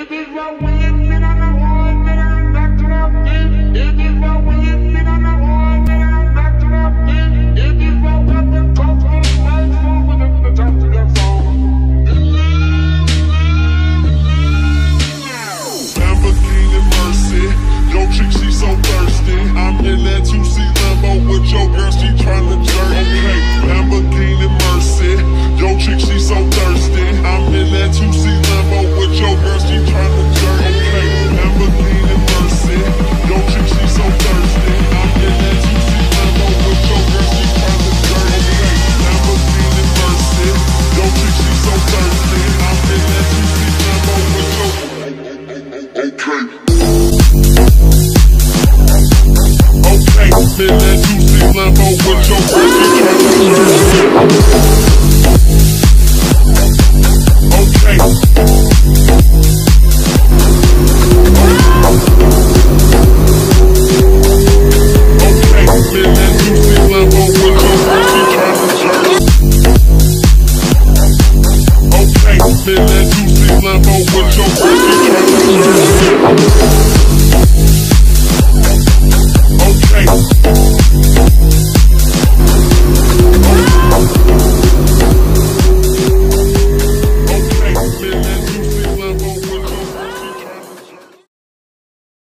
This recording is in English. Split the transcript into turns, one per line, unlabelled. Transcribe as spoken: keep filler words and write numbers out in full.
It is what we admit on the wall, that I'm back to the feet. It is what we admit.